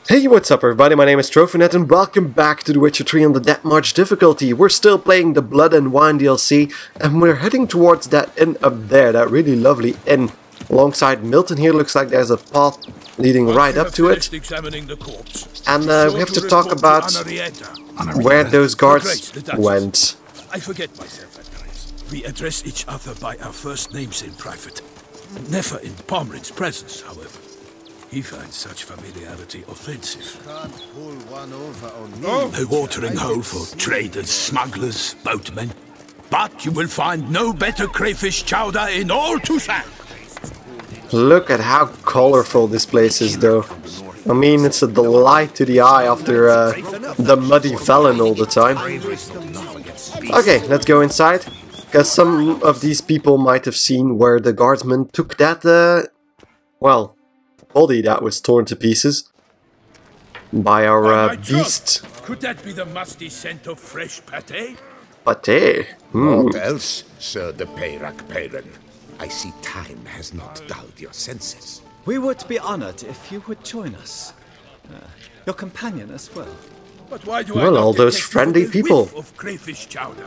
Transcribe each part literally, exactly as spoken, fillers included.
Hey, what's up everybody, my name is Trophinet and welcome back to The Witcher three on the Death March difficulty. We're still playing the Blood and Wine D L C and we're heading towards that inn up there, that really lovely inn. Alongside Milton here, looks like there's a path leading right up to it. And uh, we have to talk about where those guards went. I forget myself at times. We address each other by our first names in private. Never in Pomrin's presence, however. He finds such familiarity offensive. Can't pull one over on me. A watering hole for traders, smugglers, boatmen. But you will find no better crayfish chowder in all Toussaint. Look at how colorful this place is though. I mean, it's a delight to the eye after uh, the muddy Velen all the time. Okay, let's go inside. Because some of these people might have seen where the guardsman took that, uh, well, body that was torn to pieces by our uh, beast. Could that be the musty scent of fresh pâté? Pâté? Hmm. What else, Sir de Peyrac Peyran? I see time has not dulled your senses. We would be honored if you would join us. Uh, your companion as well. But why do well, I all those friendly people. Of crayfish chowder?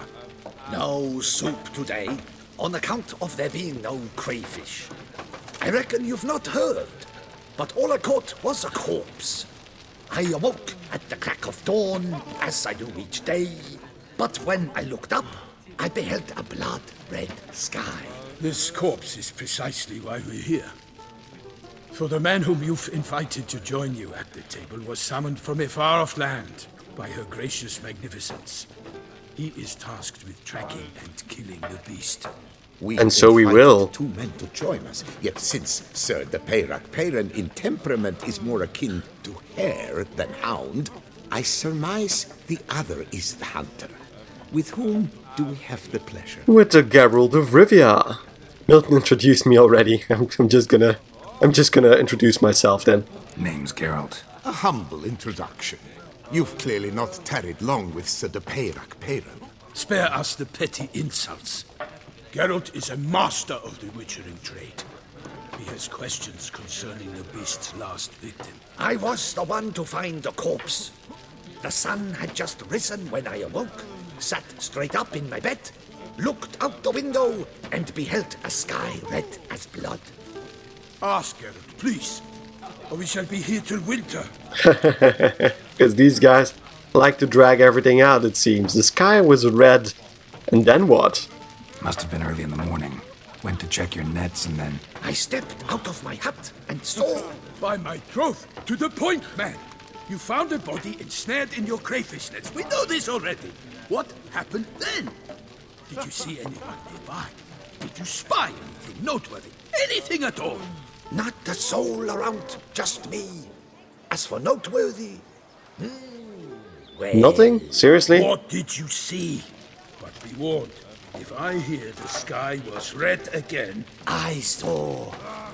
No soup today, on account of there being no crayfish. I reckon you've not heard, but all I caught was a corpse. I awoke at the crack of dawn, as I do each day, but when I looked up, I beheld a blood-red sky. This corpse is precisely why we're here. For the man whom you've invited to join you at the table was summoned from a far-off land by her gracious magnificence. He is tasked with tracking and killing the beast. We and so we will. Two men to join us. Yet since Sir de Peyrac Peyran in temperament is more akin to hare than hound, I surmise the other is the hunter. With whom do we have the pleasure? With the Geralt of Rivia. Milton introduced me already. I'm, I'm just gonna, I'm just gonna introduce myself then. Name's Geralt. A humble introduction. You've clearly not tarried long with Sir de Peyrac Peyran. Spare us the petty insults. Geralt is a master of the witchering trade. He has questions concerning the beast's last victim. I was the one to find the corpse. The sun had just risen when I awoke, sat straight up in my bed, looked out the window, and beheld a sky red as blood. Ask Geralt, please, or we shall be here till winter. Because these guys like to drag everything out, it seems. The sky was red, and then what? Must have been early in the morning. Went to check your nets and then... I stepped out of my hut and saw... By my troth, to the point, man! You found a body ensnared in your crayfish nets. We know this already. What happened then? Did you see anyone nearby? Did you spy anything noteworthy? Anything at all? Not a soul around, just me. As for noteworthy... Hmm, well, Nothing? Seriously? What did you see? But be warned. If I hear the sky was red again... I saw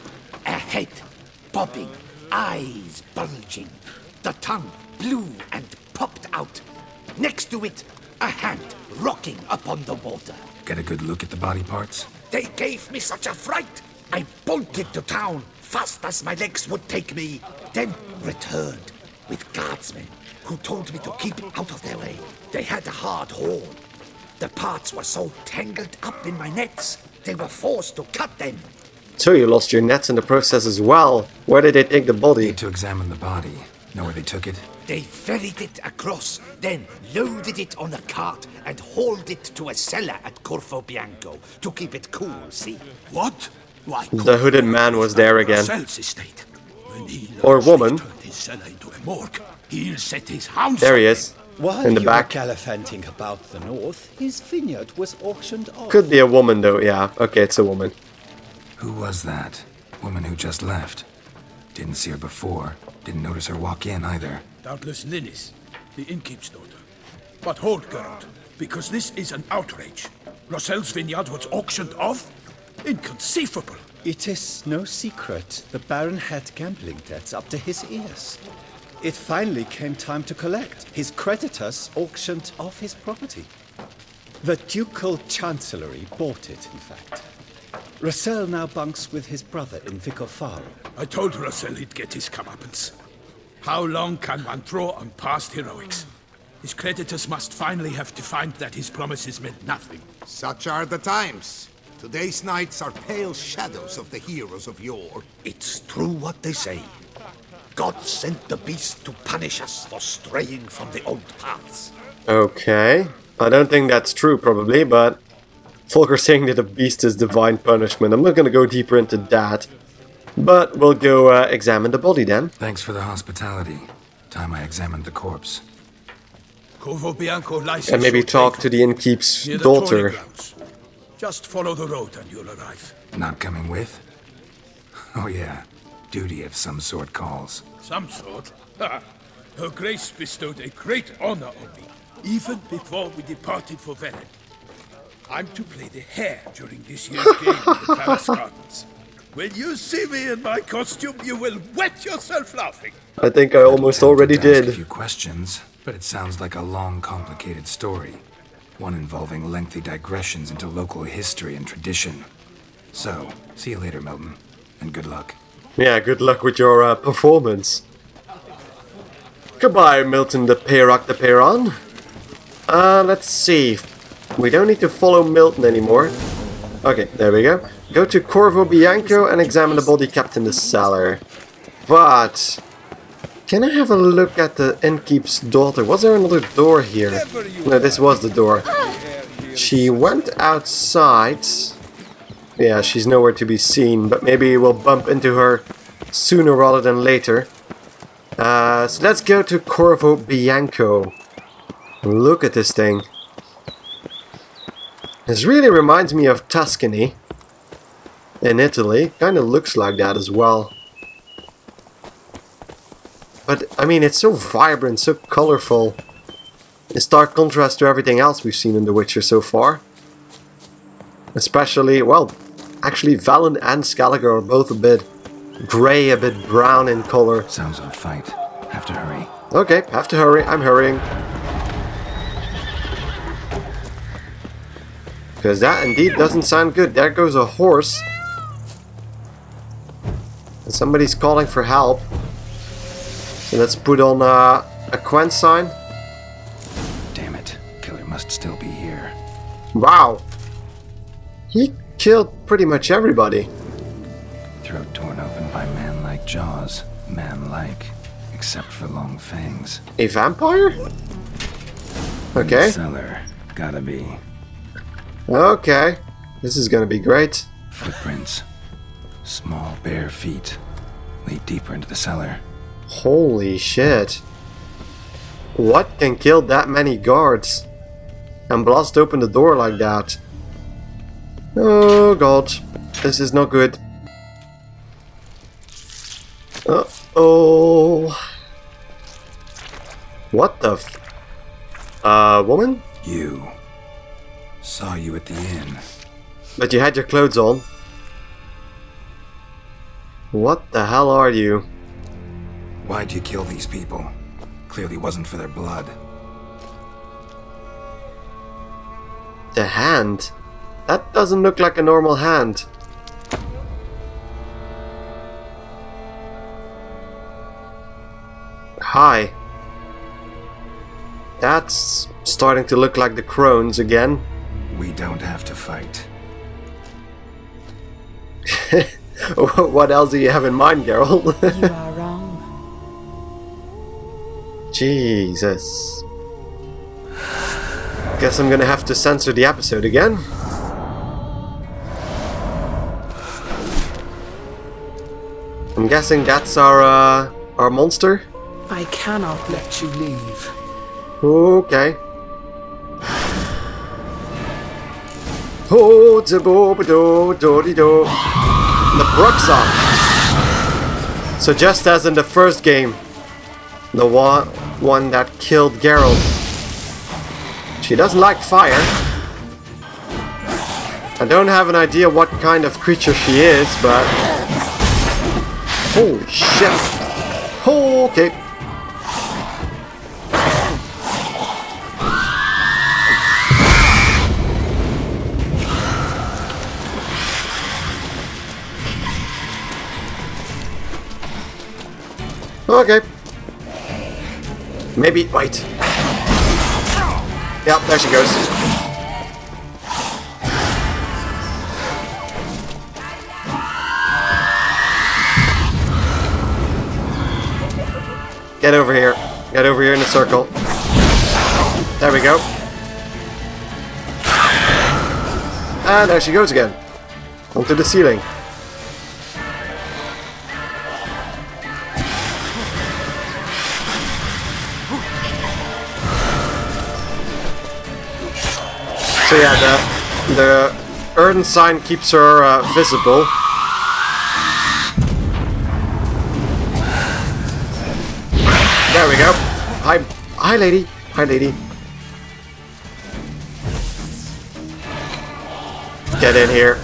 a head bobbing, eyes bulging, the tongue blue and popped out. Next to it, a hand rocking upon the water. Get a good look at the body parts? They gave me such a fright. I bolted to town, fast as my legs would take me, then returned with guardsmen who told me to keep out of their way. They had a hard haul. The parts were so tangled up in my nets, they were forced to cut them. So you lost your nets in the process as well. Where did they take the body? Need to examine the body. Know where they took it? They ferried it across, then loaded it on a cart and hauled it to a cellar at Corfo Bianco to keep it cool, see? What? Why, The hooded man was there again. Rosel's estate. When he Or woman. turned his cellar into a morgue, he'll set his hounds There on he them. is. While In the you back. were gallivanting about the north, his vineyard was auctioned off. Could be a woman though, yeah. Okay, it's a woman. Who was that? Woman who just left. Didn't see her before. Didn't notice her walk in either. Doubtless Ninnis, the innkeep's daughter. But hold, Geralt, because this is an outrage. Rosel's vineyard was auctioned off? Inconceivable. It is no secret the Baron had gambling debts up to his ears. It finally came time to collect. His creditors auctioned off his property. The Ducal Chancellery bought it, in fact. Rosel now bunks with his brother in Vicofaro. I told Rosel he'd get his comeuppance. How long can one throw on past heroics? His creditors must finally have to find that his promises meant nothing. Such are the times. Today's knights are pale shadows of the heroes of yore. It's true what they say. God sent the beast to punish us for straying from the old paths. Okay. I don't think that's true, probably, but Volker saying that the beast is divine punishment. I'm not going to go deeper into that. But we'll go uh, examine the body then. Thanks for the hospitality. Time I examined the corpse. Corvo Bianco lies And maybe talk to the innkeep's daughter. Just follow the road and you'll arrive. Not coming with? Oh yeah, duty of some sort calls. Some sort? Ha! Her Grace bestowed a great honor on me, even before we departed for Velen. I'm to play the hare during this year's game in the Palace Gardens. When you see me in my costume, you will wet yourself laughing. I think I almost already to ask did. a few questions, but it sounds like a long, complicated story. One involving lengthy digressions into local history and tradition. So, see you later, Milton, and good luck. Yeah, good luck with your uh, performance. Goodbye, Milton the Peyrac the Peyron. Uh, let's see. We don't need to follow Milton anymore. Okay, there we go. Go to Corvo Bianco and examine the body kept in the cellar. But can I have a look at the innkeep's daughter? Was there another door here? No, this was the door. She went outside. Yeah, she's nowhere to be seen, but maybe we'll bump into her sooner rather than later. Uh, so let's go to Corvo Bianco. Look at this thing. This really reminds me of Tuscany in Italy. Kind of looks like that as well. But, I mean, it's so vibrant, so colorful. In stark contrast to everything else we've seen in The Witcher so far. Especially, well, actually Valen and Skellige are both a bit grey, a bit brown in color. Sounds of a fight. Have to hurry. Okay, have to hurry. I'm hurrying. Because that indeed doesn't sound good. There goes a horse. And somebody's calling for help. So let's put on uh, a Quen sign. Damn it. Killer must still be here. Wow. He killed pretty much everybody. Throat torn open by man-like jaws. Man-like. Except for long fangs. A vampire? Okay. Cellar. Gotta be. Okay. This is gonna be great. Footprints. Small bare feet. Lead deeper into the cellar. Holy shit. What can kill that many guards? And blast open the door like that? Oh god. This is not good. Uh-oh. What the f... Uh, woman? You. Saw you at the inn. But you had your clothes on. What the hell are you? Why'd you kill these people? Clearly wasn't for their blood. The hand? That doesn't look like a normal hand. Hi. That's starting to look like the crones again. We don't have to fight. What else do you have in mind, Geralt? You are wrong. Jesus. Guess I'm gonna have to censor the episode again. I'm guessing that's our uh, our monster. I cannot let you leave. Okay. Oh, do do do do. The Bruxa. So just as in the first game, the one one that killed Geralt. She doesn't like fire. I don't have an idea what kind of creature she is, but holy shit. Oh, okay. Okay. Maybe, wait. Yep, there she goes. Get over here. Get over here in a circle. There we go. And there she goes again. Onto the ceiling. So yeah, the, the urn sign keeps her uh, visible. There we go. Hi, hi lady. Hi lady. Get in here.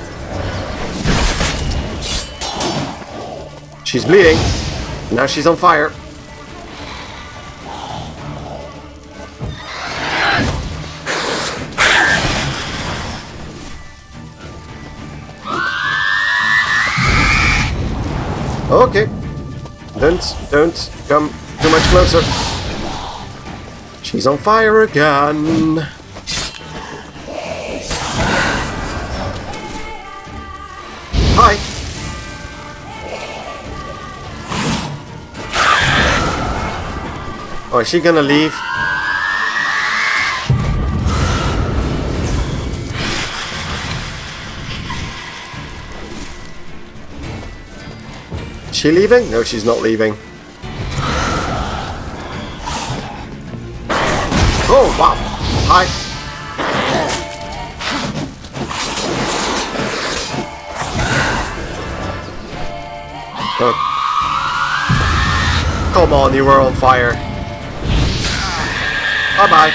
She's bleeding. Now she's on fire. Okay. Don't, don't come too much closer. She's on fire again. Hi. Oh, is she gonna leave? Is she leaving? No, she's not leaving. Oh, wow. Hi. Oh. Come on, you were on fire. Bye-bye.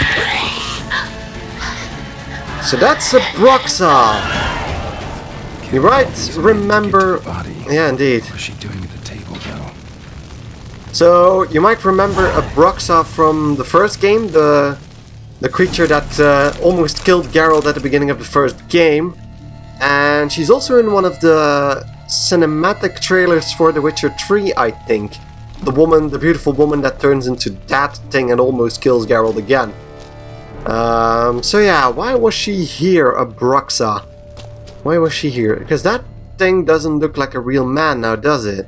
So that's a Broxa. You right? Remember... Yeah, indeed. What's she doing at the table, though? So, you might remember a Broxa from the first game, the the creature that uh, almost killed Geralt at the beginning of the first game. And she's also in one of the cinematic trailers for The Witcher three, I think. The woman, the beautiful woman that turns into that thing and almost kills Geralt again. Um, so yeah, why was she here, a Broxa? Why was she here? Because that thing doesn't look like a real man now, does it?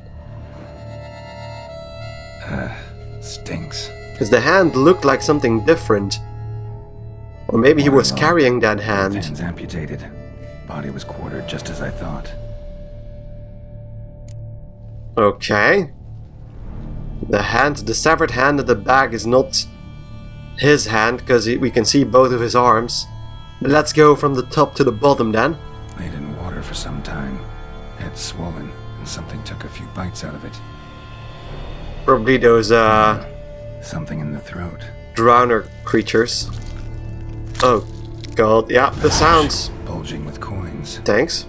Uh, stinks. Because the hand looked like something different. Or maybe he was Waterlogged. carrying that hand. Hands amputated. Body was quartered just as I thought. Okay. The hand, the severed hand in the bag is not his hand, because we can see both of his arms. But let's go from the top to the bottom then. Laid in water for some time. Head swollen, and something took a few bites out of it. Probably those, uh... Something in the throat. drowner creatures. Oh, God, yeah, the sounds. Bulging with coins. Thanks.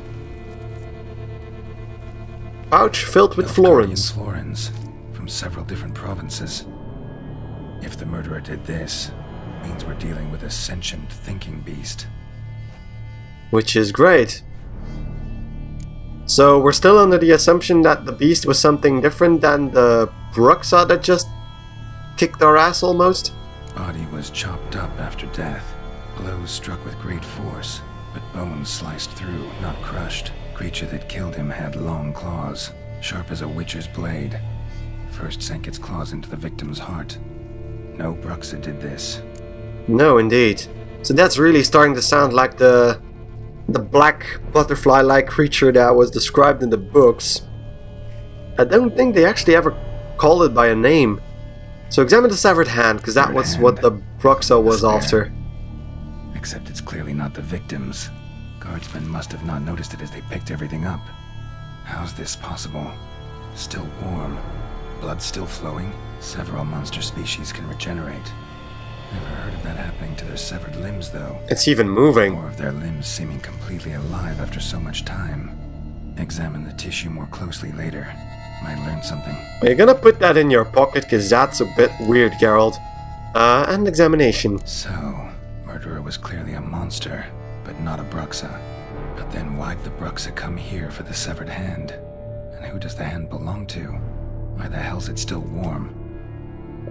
Pouch filled with Elf florins. guardian florins from several different provinces. If the murderer did this, it means we're dealing with a sentient thinking beast. Which is great. So we're still under the assumption that the beast was something different than the Broxa that just kicked our ass almost? Body was chopped up after death. Blows struck with great force, but bones sliced through, not crushed. Creature that killed him had long claws, sharp as a witcher's blade. First sank its claws into the victim's heart. No Broxa did this. No, indeed. So that's really starting to sound like the the black butterfly-like creature that was described in the books. I don't think they actually ever called it by a name. So examine the severed hand, because that Severed was hand. what the Broxa was Despair. after. Except it's clearly not the victim's. Guardsmen must have not noticed it as they picked everything up. How's this possible? Still warm. Blood still flowing? Several monster species can regenerate. Never heard of that happening to their severed limbs, though. It's even moving. Or of their limbs seeming completely alive after so much time. Examine the tissue more closely later. Might learn something. Are you gonna put that in your pocket? Because that's a bit weird, Geralt. Uh, and examination. So, murderer was clearly a monster, but not a Broxa. But then why'd the Broxa come here for the severed hand? And who does the hand belong to? Why the hell's it still warm?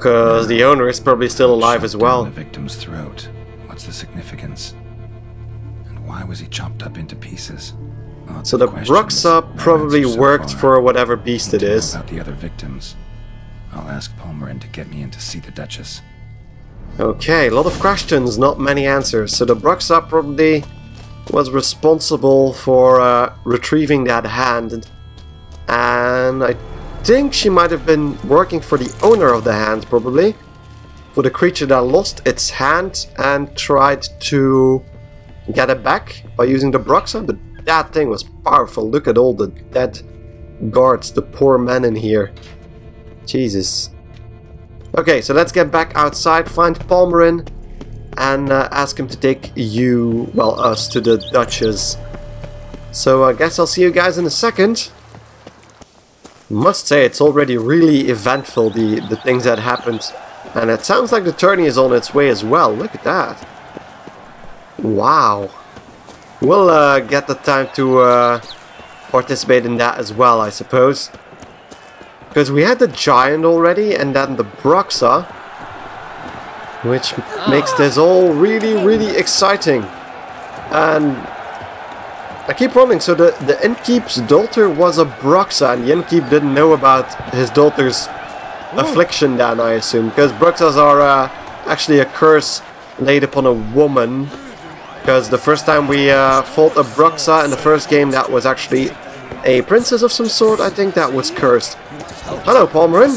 Because the owner is probably still alive as well. The victim's throat. What's the significance? And why was he chopped up into pieces? Lots So of the questions, Bruxa no probably answers so worked far. for whatever beast Need it to know is. about the other victims. I'll ask Palmerin to get me in to see the Duchess. Okay, a lot of questions, not many answers. So the Bruxa probably was responsible for uh, retrieving that hand. And I think she might have been working for the owner of the hand, probably. For the creature that lost its hand and tried to get it back by using the Bruxa. But that thing was powerful. Look at all the dead guards, the poor men in here. Jesus. Okay, so let's get back outside, find Palmerin, and uh, ask him to take you, well, us, to the Duchess. So I guess I'll see you guys in a second. Must say, it's already really eventful, the, the things that happened. And it sounds like the tourney is on its way as well. Look at that. Wow. We'll uh, get the time to uh, participate in that as well, I suppose. Because we had the Giant already, and then the Bruxa. Which makes this all really, really exciting. And I keep wondering, so the, the Innkeep's daughter was a Bruxa, and the Innkeep didn't know about his daughter's affliction then, I assume. Because Bruxas are uh, actually a curse laid upon a woman. Because the first time we uh, fought a Bruxa in the first game, that was actually a princess of some sort, I think, that was cursed. Hello, Palmerin.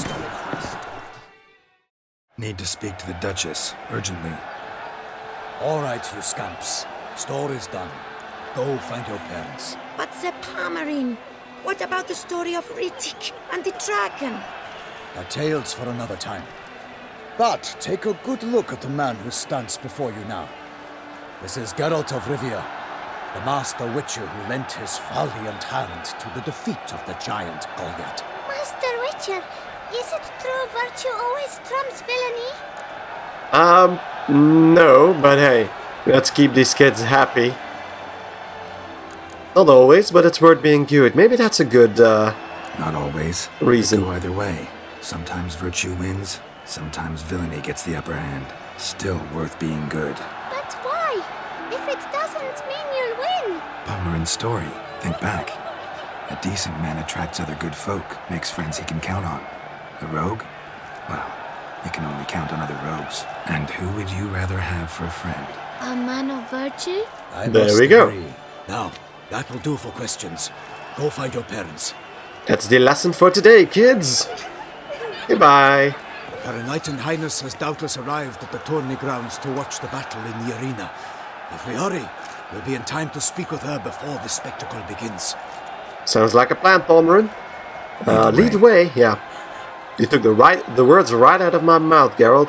Need to speak to the Duchess, urgently. All right, you scamps. Story's done. Go find your parents. But the Palmerin, what about the story of Riddick and the dragon? The tale's for another time. But take a good look at the man who stands before you now. This is Geralt of Rivia, the master witcher who lent his valiant hand to the defeat of the giant Goliath. Master Witcher, is it true virtue always trumps villainy? Um, no, but hey, let's keep these kids happy. Not always, but it's worth being good. Maybe that's a good, uh... Not always. Reason. It could go either way. Sometimes virtue wins, sometimes villainy gets the upper hand. Still worth being good. But why? If it doesn't mean you'll win. Palmerin's story. Think back. A decent man attracts other good folk, makes friends he can count on. A rogue? Well, you can only count on other rogues. And who would you rather have for a friend? A man of virtue? I There must we go. agree. Now, that will do for questions. Go find your parents. That's the lesson for today, kids. Goodbye. Her Enlightened Highness has doubtless arrived at the tourney grounds to watch the battle in the arena. If we hurry, we'll be in time to speak with her before the spectacle begins. Sounds like a plan, Palmerin. Uh, lead the way, yeah. You took the right, the words right out of my mouth, Geralt.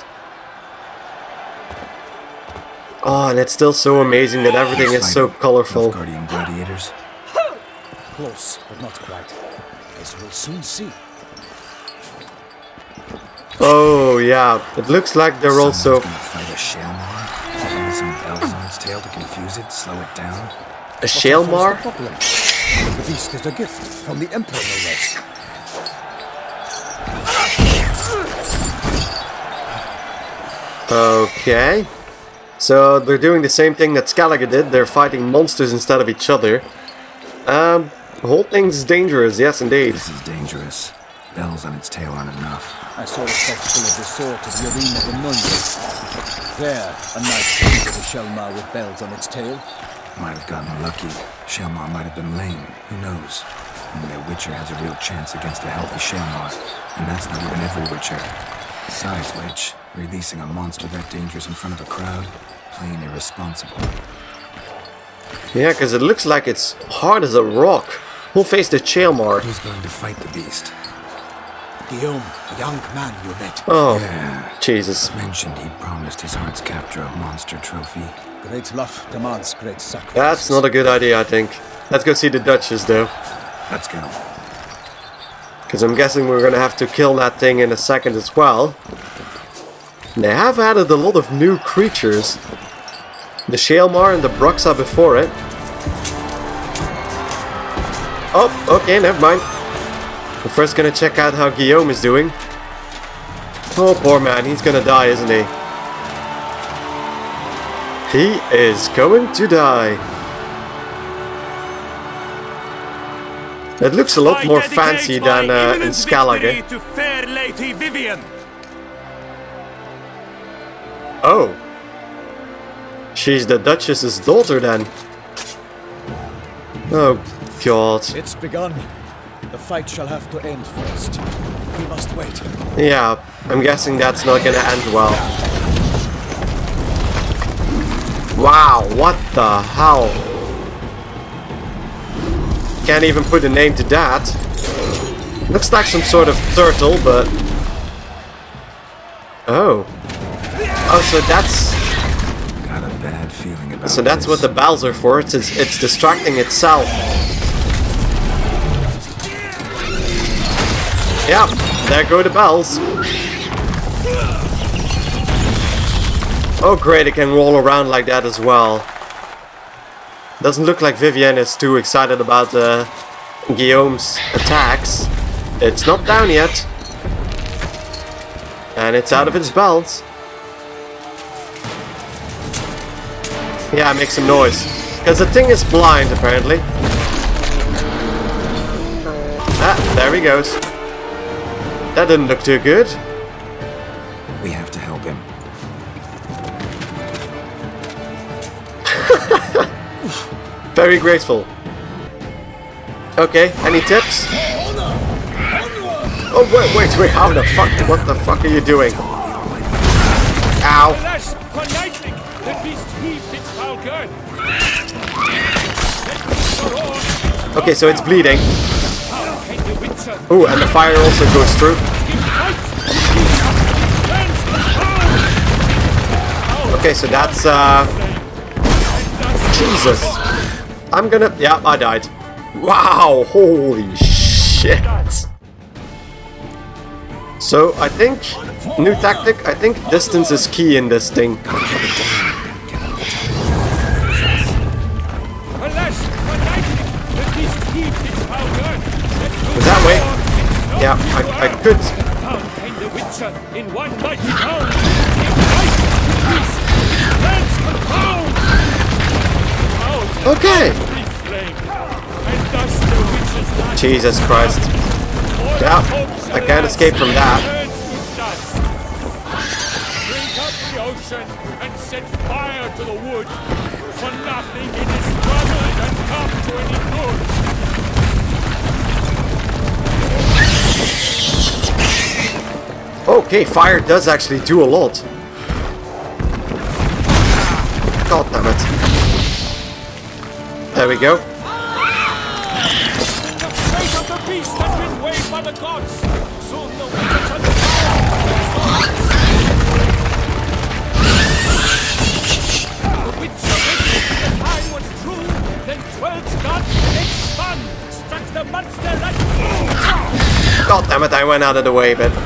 Oh, and it's still so amazing that everything is so colorful. Guardian gladiators. Close, but not quite. As we'll soon see. Oh yeah, it looks like they're also. Someone's gonna fight a Shalmar, put some bells on its tail to confuse it, slow it down. A Shalmar? The beast is a gift from the Emperor, no less. Okay. So they're doing the same thing that Skellige did. They're fighting monsters instead of each other. Um, the whole thing's dangerous, yes indeed. This is dangerous. Bells on its tail aren't enough. I saw a spectacle of the sort at the arena in Nunley. There, a knight came to the Shelmar with bells on its tail. Might have gotten lucky. Shalmar might have been lame. Who knows? Only a Witcher has a real chance against a healthy Shalmar. And that's not even every Witcher. Besides which, releasing a monster that dangerous in front of a crowd, plain irresponsible. Yeah, because it looks like it's hard as a rock. Who'll face the Shalmar? Who's going to fight the beast? Guillaume, a young man you met. Oh, Yeah. Jesus. Mentioned he'd promised his heart's captor a monster trophy. Great love demands great sacrifice. That's not a good idea, I think. Let's go see the Duchess, though. Let's go. Because I'm guessing we're going to have to kill that thing in a second as well. They have added a lot of new creatures. The Shalmar and the Bruxa before it. Oh, okay, never mind. We're first gonna check out how Guillaume is doing. Oh, poor man, he's gonna die, isn't he? He is going to die. It looks a lot more fancy than uh, in Skellige. To fair Lady Vivian. Oh. She's the Duchess's daughter then. Oh god. It's begun. The fight shall have to end first. We must wait. Yeah, I'm guessing that's not gonna end well. Wow, what the hell? Can't even put a name to that. Looks like some sort of turtle, but... Oh. Oh, so that's... Got a bad feeling about So that's this. what the bells are for. It's, it's, it's distracting itself. Yeah, there go the bells. Oh great, it can roll around like that as well. Doesn't look like Vivienne is too excited about uh, Guillaume's attacks. It's not down yet. And it's out of its belts. Yeah, make some noise. Because the thing is blind, apparently. Ah, there he goes. That didn't look too good. We have to help him. Very graceful. Okay, any tips? Oh wait, wait, wait, how the fuck, what the fuck are you doing? Ow. Okay, so it's bleeding. Ooh, and the fire also goes through. Okay, so that's, uh... Jesus. I'm gonna... Yeah, I died. Wow, holy shit. So, I think... New tactic, I think distance is key in this thing. Was that way? Yeah, I, I could. Okay. Jesus Christ. Yeah, I can't escape from that. Drink up the ocean and set fire to the wood. For nothing it is struggled and come to any good. Okay, fire does actually do a lot. God damn it. There we go. The fate of the beast has been weighed by the gods. Soon the witches shall The wits of it, the time was true. Then twelve gods in spun struck the monster like... God damn it, I went out of the way, but...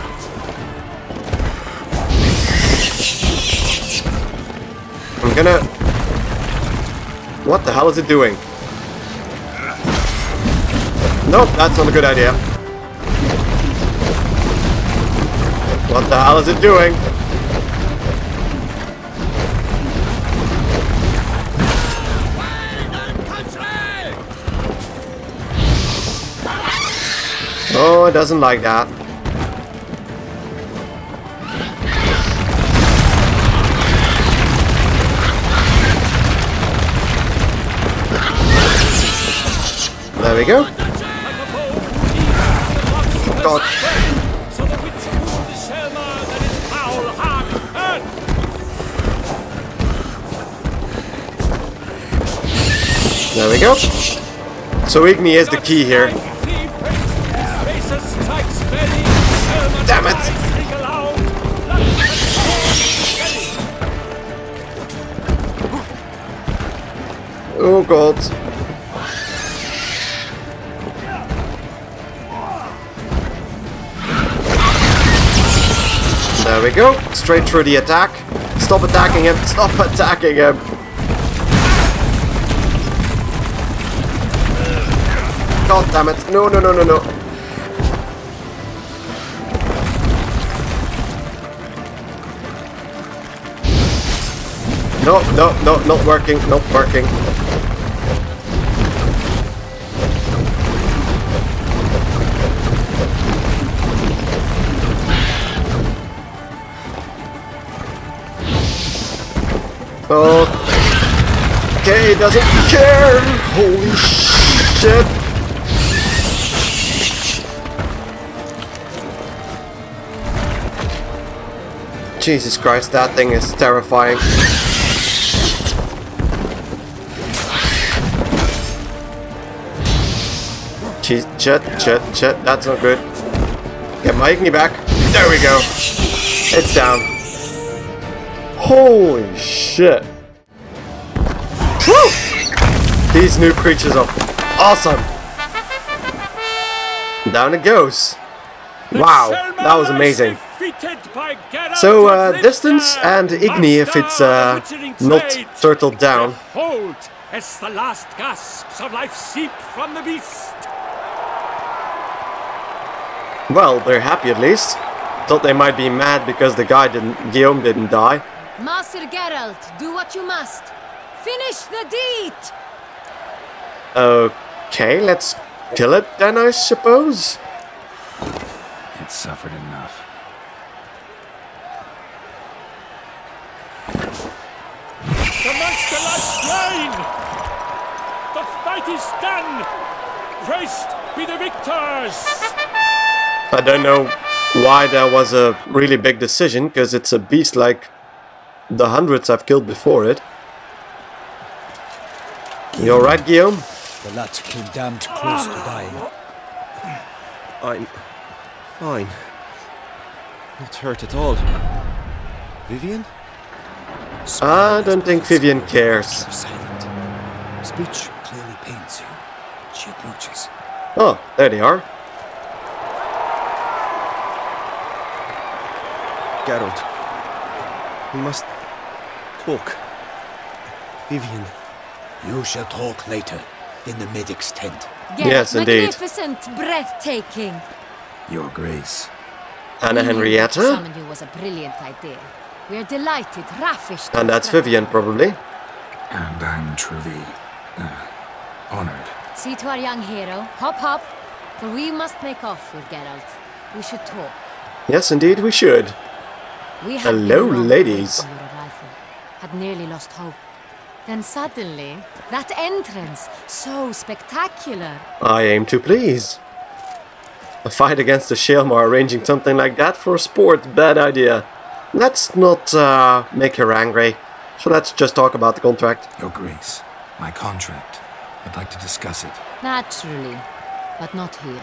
I'm gonna... What the hell is it doing? Nope, that's not a good idea. What the hell is it doing? Oh, it doesn't like that. There we go. God. So the witch moved the Selma that is foul, hard, earth. There we go. So Igni is the key here. Damn it! Oh god. There we go. Straight through the attack. Stop attacking him. Stop attacking him. God damn it. No, no, no, no, no. No, no, no, not working, not working. Okay, doesn't care. Holy shit. Jesus Christ, that thing is terrifying. Jeez, shit, shit, shit, that's not good. Get my Igni back. There we go. It's down. Holy shit. Woo! These new creatures are awesome. Down it goes. Wow, that was amazing. So, uh, distance and Igni if it's uh, not turtled down. Behold, as the last gasps of life seep from the beast. Well, they're happy at least. Thought they might be mad because the guy didn't, Guillaume didn't die. Master Geralt, do what you must. Finish the deed! Okay, let's kill it then, I suppose. It suffered enough. The monster lies slain! The fight is done! Praised be the victors! I don't know why that was a really big decision, because it's a beast like the hundreds I've killed before it. You alright, Guillaume? The lad came damned close to dying. I'm fine. Not hurt at all. Vivian? I don't think Vivian cares. Silent. Speech clearly pains you. She approaches. Oh, there they are. Geralt, we must talk. Vivian. You shall talk later, in the medic's tent. Geralt, yes, indeed. Magnificent, breathtaking. Your Grace. Anna Henrietta? Summoning you was a brilliant idea. We are delighted, ravished. And that's Vivian, probably. And I'm truly uh, honored. See to our young hero. Hop, hop. For we must make off with Geralt. We should talk. Yes, indeed, we should. We had Hello, been wrong ladies. on your arrival. Had nearly lost hope. Then suddenly, that entrance, so spectacular. I aim to please. A fight against the Shalmar, arranging something like that for sport, bad idea. Let's not uh, make her angry. So let's just talk about the contract. Your Grace, my contract. I'd like to discuss it. Naturally, but not here.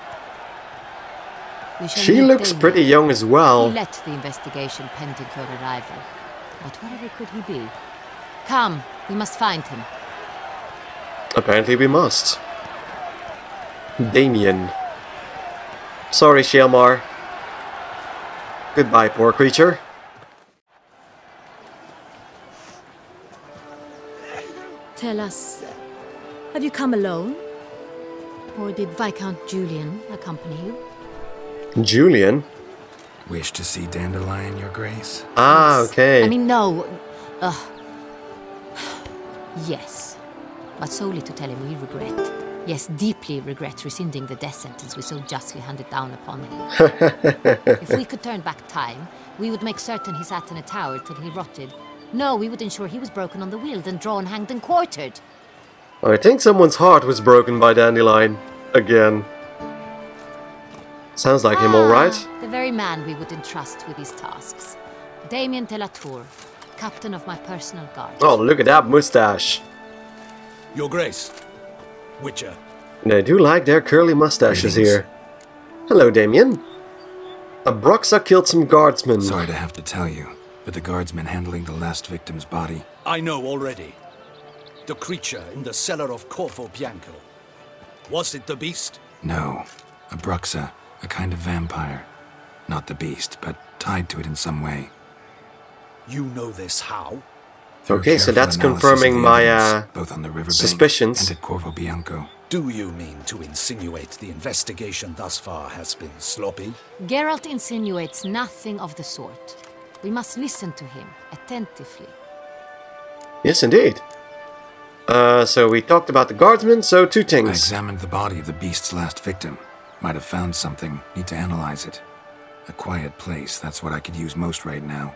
We shall She meet looks Damien. pretty young as well. He led the investigation pending your arrival. But whatever could he be? Come, we must find him. Apparently we must. Damien. Sorry, Shalmar. Goodbye, poor creature. Tell us, have you come alone? Or did Viscount Julian accompany you? Julian? Wish to see Dandelion, Your Grace? Ah, okay. I mean, no. Ugh. Yes. But solely to tell him we regret. Yes, deeply regret rescinding the death sentence we so justly handed down upon him. If we could turn back time, we would make certain he sat in a tower till he rotted. No, we would ensure he was broken on the wheel, then drawn, hanged, and quartered. I think someone's heart was broken by Dandelion. Again. Sounds like him, Ah, alright? The very man we would entrust with these tasks. Damien de la Tour, captain of my personal guard. Oh, look at that mustache. Your Grace. Witcher. They do like their curly mustaches Greetings. here. Hello, Damien. Abroxa killed some guardsmen. Sorry to have to tell you, but the guardsmen handling the last victim's body... I know already. The creature in the cellar of Corvo Bianco. Was it the beast? No. Abroxa, a kind of vampire. Not the beast, but tied to it in some way. You know this how? Through Okay, so careful that's analysis of confirming the my evidence, uh, both on the riverbank suspicions. and at Corvo Bianco. Do you mean to insinuate the investigation thus far has been sloppy? Geralt insinuates nothing of the sort. We must listen to him attentively. Yes, indeed. Uh, so we talked about the guardsmen, so two things. I examined the body of the beast's last victim. Might have found something. Need to analyze it. A quiet place, that's what I could use most right now.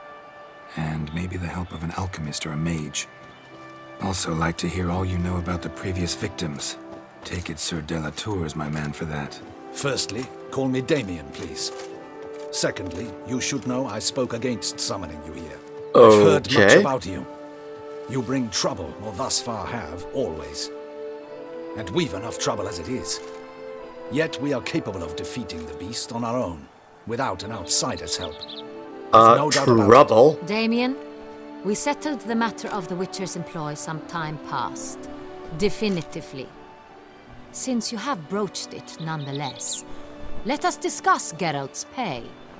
And maybe the help of an alchemist or a mage. Also like to hear all you know about the previous victims. Take it Sir Delatour is my man for that. Firstly, call me Damien, please. Secondly, you should know I spoke against summoning you here. Okay. I've heard much about you. You bring trouble, or thus far have, always. And we've enough trouble as it is. Yet we are capable of defeating the beast on our own, without an outsider's help. Uh, no trouble? Damien, we settled the matter of the Witcher's employ some time past. Definitively. Since you have broached it nonetheless, let us discuss Geralt's pay.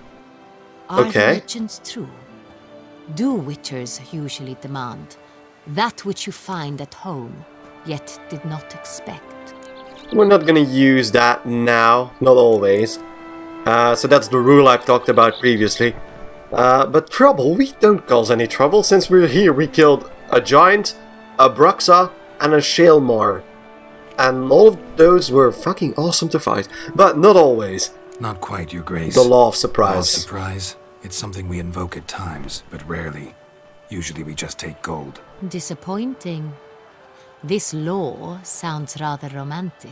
Are okay. the legends true? Do Witchers usually demand that which you find at home, yet did not expect? We're not gonna use that now, not always. Uh, so that's the rule I've talked about previously. Uh, but trouble, we don't cause any trouble. Since we're here, we killed a giant, a Bruxa, and a Shalemar. And all of those were fucking awesome to fight. But not always. Not quite, Your Grace. The law of surprise. Law of surprise? It's something we invoke at times, but rarely. Usually we just take gold. Disappointing. This law sounds rather romantic.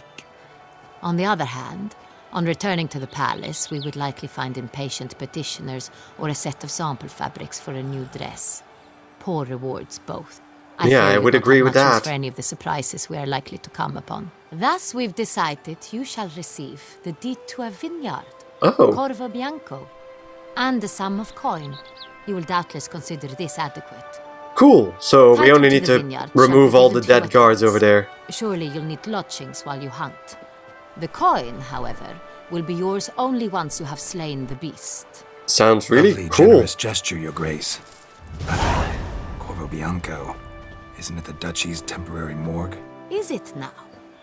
On the other hand, on returning to the palace, we would likely find impatient petitioners or a set of sample fabrics for a new dress. Poor rewards, both. I yeah, I would agree with that. For any of the surprises we are likely to come upon. Thus, we've decided you shall receive the deed to a vineyard, oh. Corvo Bianco, and a sum of coin. You will doubtless consider this adequate. Cool. So we only to need to vineyard remove all the dead guards over there. Surely you'll need lodgings while you hunt. The coin, however, will be yours only once you have slain the beast. Sounds really Lovely, cool. Generous gesture, Your Grace. But Corvo Bianco, isn't it the Duchy's temporary morgue? Is it now?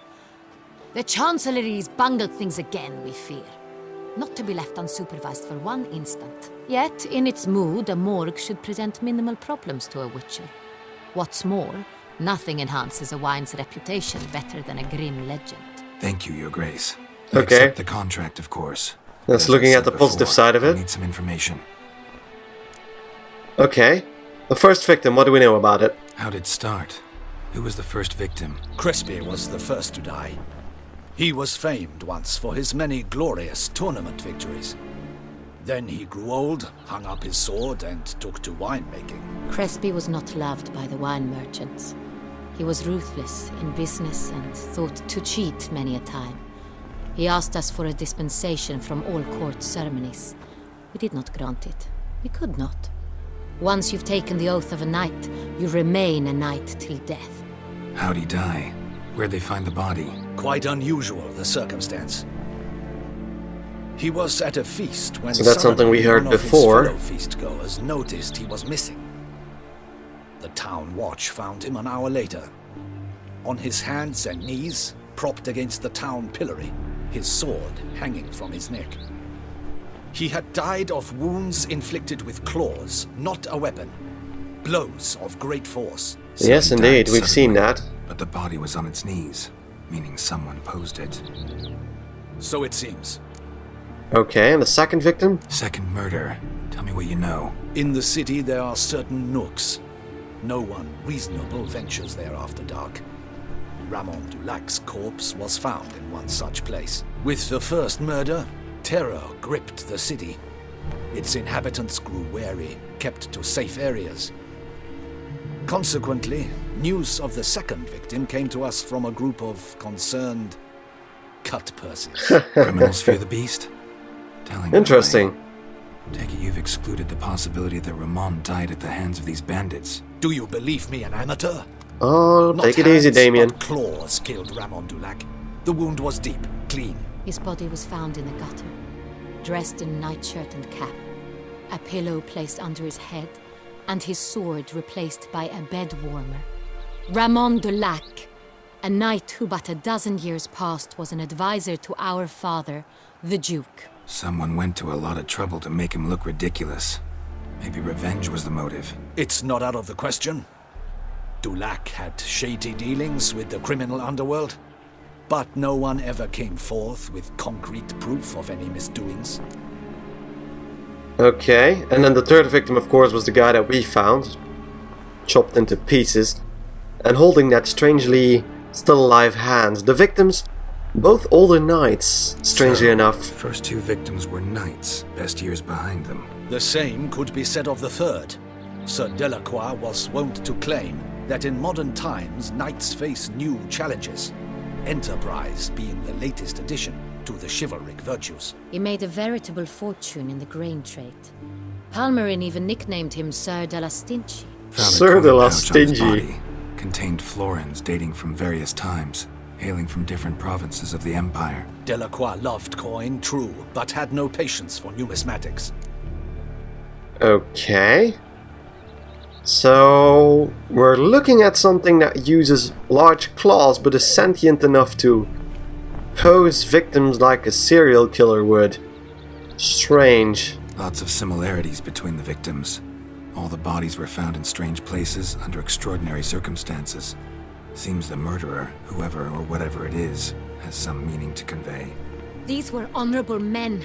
The Chancellery's bungled things again, we fear. Not to be left unsupervised for one instant. Yet, in its mood, a morgue should present minimal problems to a Witcher. What's more, nothing enhances a wine's reputation better than a grim legend. Thank you, Your Grace. I okay. accept the contract, of course. That's looking at the before, positive side of it. I need some information. Okay. The first victim, what do we know about it? How'd it start? Who was the first victim? Crespi was the first to die. He was famed once for his many glorious tournament victories. Then he grew old, hung up his sword, and took to winemaking. Crespi was not loved by the wine merchants. He was ruthless in business and thought to cheat many a time. He asked us for a dispensation from all court ceremonies. We did not grant it. We could not. Once you've taken the oath of a knight, you remain a knight till death. How'd he die? Where'd they find the body? Quite unusual, the circumstance. He was at a feast when so that's something we heard one of before. His fellow feastgoers noticed he was missing. The town watch found him an hour later. On his hands and knees, propped against the town pillory, his sword hanging from his neck. He had died of wounds inflicted with claws, not a weapon. Blows of great force. So yes, indeed, we've suddenly, seen that. But the body was on its knees, meaning someone posed it. So it seems. Okay, and the second victim? Second murder. Tell me what you know. In the city there are certain nooks. No one reasonable ventures there after dark. Ramon Dulac's corpse was found in one such place. With the first murder, terror gripped the city. Its inhabitants grew wary, kept to safe areas. Consequently, news of the second victim came to us from a group of concerned cut purses. Criminals fear the beast? Telling Interesting. Take it you've excluded the possibility that Ramon died at the hands of these bandits. Do you believe me an amateur? Oh, Not take it hands, easy, Damien. but claws killed Ramon Dulac. The wound was deep, clean. His body was found in a gutter, dressed in nightshirt and cap, a pillow placed under his head, and his sword replaced by a bed warmer. Ramon Dulac, a knight who but a dozen years past was an advisor to our father, the Duke. Someone went to a lot of trouble to make him look ridiculous. Maybe revenge was the motive. It's not out of the question. Dulac had shady dealings with the criminal underworld, but no one ever came forth with concrete proof of any misdoings. Okay, and then the third victim, of course, was the guy that we found, chopped into pieces, and holding that strangely still alive hand. The victims, both older knights, strangely so, enough. The first two victims were knights, best years behind them. The same could be said of the third. Sir Delacroix was wont to claim that in modern times knights face new challenges, enterprise being the latest addition to the chivalric virtues. He made a veritable fortune in the grain trade. Palmerin even nicknamed him Sir de la Stingy. Sir de la Stingy. Contained florins dating from various times, hailing from different provinces of the Empire. Delacroix loved coin, true, but had no patience for numismatics. Okay. So, we're looking at something that uses large claws but is sentient enough to pose victims like a serial killer would. Strange. Lots of similarities between the victims. All the bodies were found in strange places under extraordinary circumstances. Seems the murderer, whoever or whatever it is, has some meaning to convey. These were honorable men.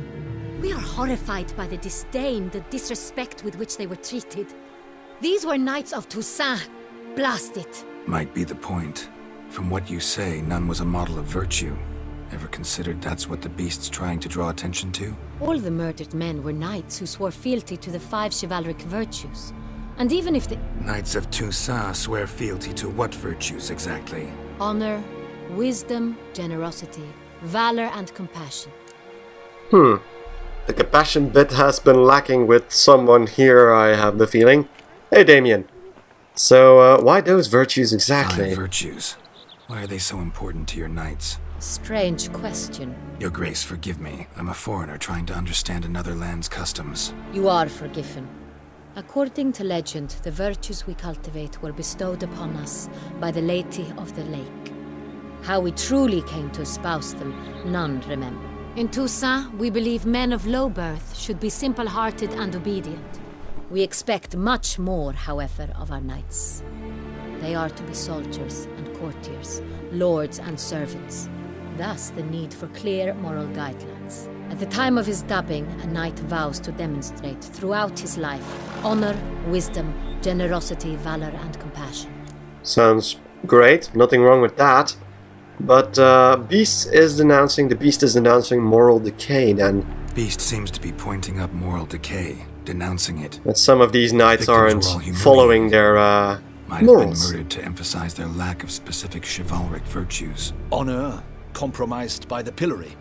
We are horrified by the disdain, the disrespect with which they were treated. These were knights of Toussaint. Blast it. Might be the point. From what you say, none was a model of virtue. Ever considered that's what the beast's trying to draw attention to? All the murdered men were knights who swore fealty to the five chivalric virtues. And even if the... Knights of Toussaint swear fealty to what virtues exactly? Honor, wisdom, generosity, valor and compassion. Hmm. The compassion bit has been lacking with someone here, I have the feeling. Hey, Damien. So, uh, why those virtues exactly? Five virtues. Why are they so important to your knights? Strange question. Your Grace, forgive me. I'm a foreigner trying to understand another land's customs. You are forgiven. According to legend, the virtues we cultivate were bestowed upon us by the Lady of the Lake. How we truly came to espouse them, none remember. In Toussaint, we believe men of low birth should be simple-hearted and obedient. We expect much more, however, of our knights. They are to be soldiers and courtiers, lords and servants. Thus, the need for clear moral guidelines. At the time of his dubbing, a knight vows to demonstrate throughout his life honor, wisdom, generosity, valor, and compassion. Sounds great. Nothing wrong with that. But uh, Beast is denouncing. The Beast is denouncing moral decay. Then Beast seems to be pointing up moral decay, denouncing it. That some of these knights Victims aren't following their uh, Might morals. have been murdered to emphasize their lack of specific chivalric virtues. Honor compromised by the pillory.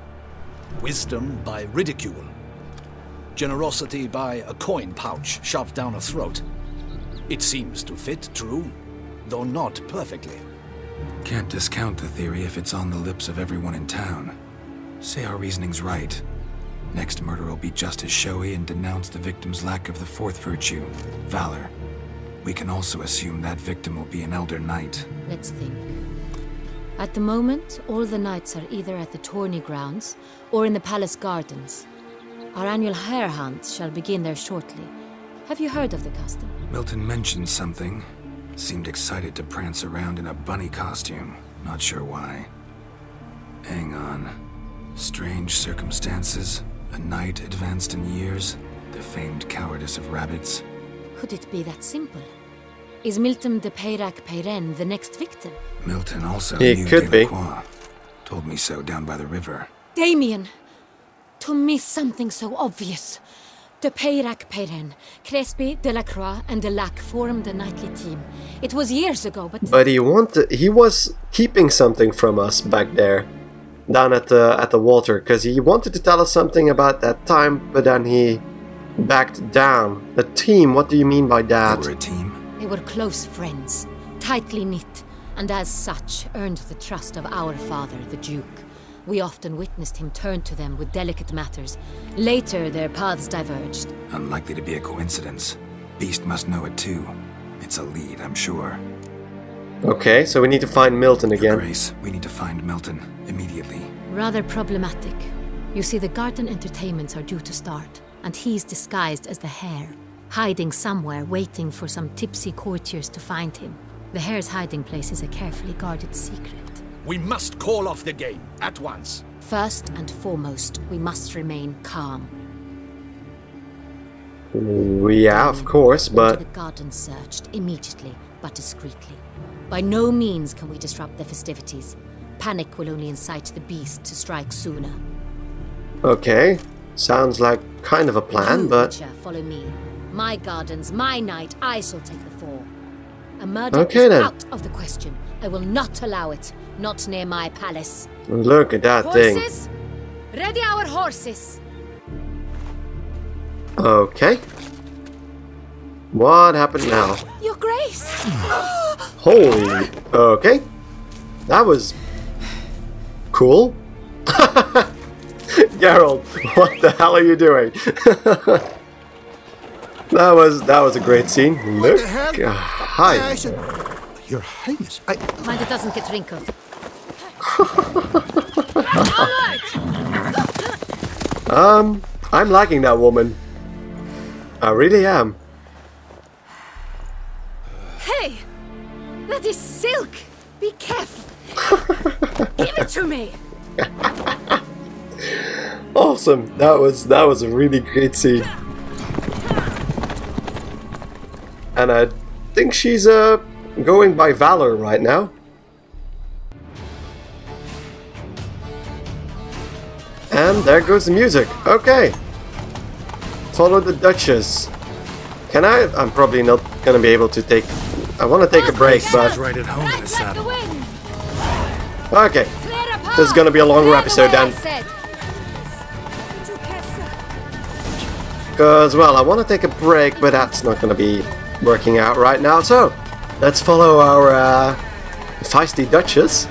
Wisdom by ridicule. Generosity by a coin pouch shoved down a throat. It seems to fit, true, though not perfectly. Can't discount the theory if it's on the lips of everyone in town. Say our reasoning's right. Next murder will be just as showy and denounce the victim's lack of the fourth virtue, valor. We can also assume that victim will be an elder knight. Let's think. At the moment, all the knights are either at the tourney grounds or in the palace gardens. Our annual hare hunt shall begin there shortly. Have you heard of the custom? Milton mentioned something. Seemed excited to prance around in a bunny costume. Not sure why. Hang on. Strange circumstances. A knight advanced in years. The famed cowardice of rabbits. Could it be that simple? Is Milton de Peyrac-Peyren the next victim? Milton also He knew could be. Delacroix. Told me so down by the river. Damien! To miss something so obvious. De Peyrac-Peyren, Crespi, Delacroix, and Delac formed a knightly team. It was years ago, but... But he wanted, he was keeping something from us back there, down at the at the water, because he wanted to tell us something about that time, but then he backed down. A team? What do you mean by that? They were a team? They were close friends, tightly knit, and as such earned the trust of our father, the Duke. We often witnessed him turn to them with delicate matters. Later, their paths diverged. Unlikely to be a coincidence. Beast must know it too. It's a lead, I'm sure. Okay, so we need to find Milton again. Your Grace, we need to find Milton immediately. Rather problematic. You see, the garden entertainments are due to start, and he's disguised as the hare. hiding somewhere, waiting for some tipsy courtiers to find him. The hare's hiding place is a carefully guarded secret. We must call off the game, at once. First and foremost, we must remain calm. Yeah, of course, but... The garden searched, immediately, but discreetly. By no means can we disrupt the festivities. Panic will only incite the beast to strike sooner. Okay, sounds like kind of a plan, you, but... Witcher, follow me. My gardens, my night, I shall take the fall. A murder okay, is then. out of the question. I will not allow it. Not near my palace. Look at that horses? thing. Ready our horses. Okay. What happened now? Your Grace! Holy... Okay. That was... cool. Geralt, what the hell are you doing? That was that was a great scene. Look. Uh, hi. Your Highness, I... Mind it doesn't get wrinkled. um, I'm liking that woman. I really am. Hey! That is silk! Be careful! Give it to me! Awesome. That was that was a really great scene. And I think she's uh going by Valor right now. And there goes the music. Okay. Follow the Duchess. Can I? I'm probably not gonna be able to take... I want to take a break, but... right at home in the saddle. Okay. This is gonna be a longer episode then. Because, well, I want to take a break, but that's not gonna be working out right now. So, let's follow our uh, feisty Duchess.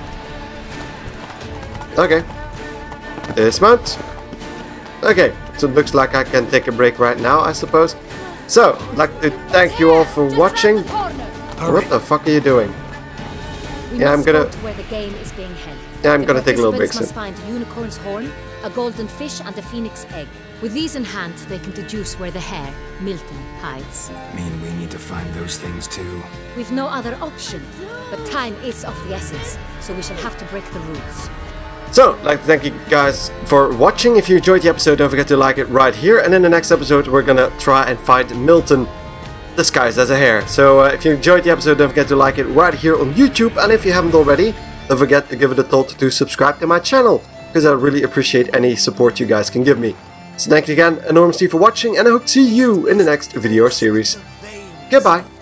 Okay. Dismount. Okay, so it looks like I can take a break right now, I suppose. So, I'd like to thank you all for watching. What the fuck are you doing? We yeah, I'm must gonna... go to where the game is being held. Yeah, I'm The gonna take a little break participants soon. must find a unicorn's horn, a golden fish, and a phoenix egg. With these in hand, they can deduce where the hare, Milton, hides. Mean we need to find those things too. We've no other option, but time is of the essence, so we shall have to break the rules. So, I'd like to thank you guys for watching. If you enjoyed the episode, don't forget to like it right here. And in the next episode, we're gonna try and find Milton disguised as a hare. So, uh, if you enjoyed the episode, don't forget to like it right here on YouTube. And if you haven't already, don't forget to give it a thought to subscribe to my channel, because I really appreciate any support you guys can give me. So thank you again enormously for watching, and I hope to see you in the next video or series. Goodbye.